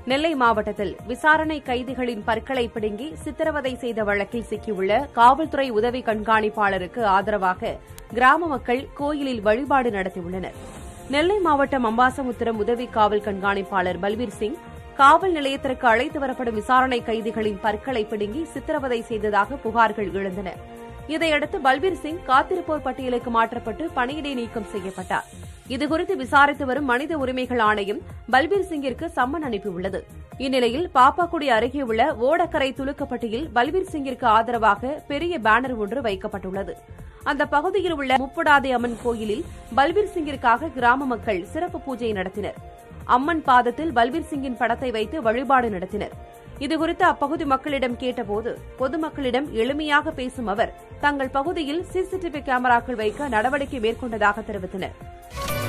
நெல்லை மாவட்டத்தில் விசாரணை கைதிகளின் பற்களை பிடுங்கி சித்திரவதை செய்த வழக்கில் சிக்கியுள்ள காவல்துறை உதவி கண்காணிப்பாளருக்கு ஆதரவாக கிராம மக்கள் கோயிலில் வழிபாடு நடத்தியுள்ளனர். நெல்லை மாவட்டம் அம்பாசமுத்திரம் உதவி காவல் கண்காணிப்பாளர் பல்பீர் சிங் காவல் நிலையத்திற்கு அழைத்து வரப்படும் விசாரணை கைதிகளின் பற்களை பிடுங்கி சித்திரவதை செய்ததாக புகார்கள் எழுந்தன. இதையடுத்து பல்பீர் சிங் காத்திருப்போர் பட்டியலுக்கு மாற்றப்பட்டு பணியிடை நீக்கம் செய்யப்பட்டார். இதுகுறித்து விசாரித்து வரும் மனித உரிமைகள் ஆணையம் பல்பீர் சிங்கிற்கு சம்மன் அனுப்பியுள்ளது. இந்நிலையில் பாப்பாக்குடி அருகே உள்ள ஓடக்கரை துலுக்கப்பட்டியில் பல்பீர் சிங்கிற்கு ஆதரவாக பெரிய பேனர் ஒன்று வைக்கப்பட்டுள்ளது. அந்த பகுதியில் உள்ள முப்புடாதி அம்மன் கோயிலில் பல்பீர் சிங்கிற்காக கிராம மக்கள் சிறப்பு பூஜை நடத்தினர். அம்மன் பாதத்தில் பல்பீர் சிங்கின் படத்தை வைத்து வழிபாடு நடத்தினர். இதுகுறித்து அப்பகுதி மக்களிடம் கேட்டபோது பொதுமக்களிடம் எளிமையாக பேசும் அவர் தங்கள் பகுதியில் சிசிடிவி கேமராக்கள் வைக்க நடவடிக்கை மேற்கொண்டதாக தெரிவித்தனர்.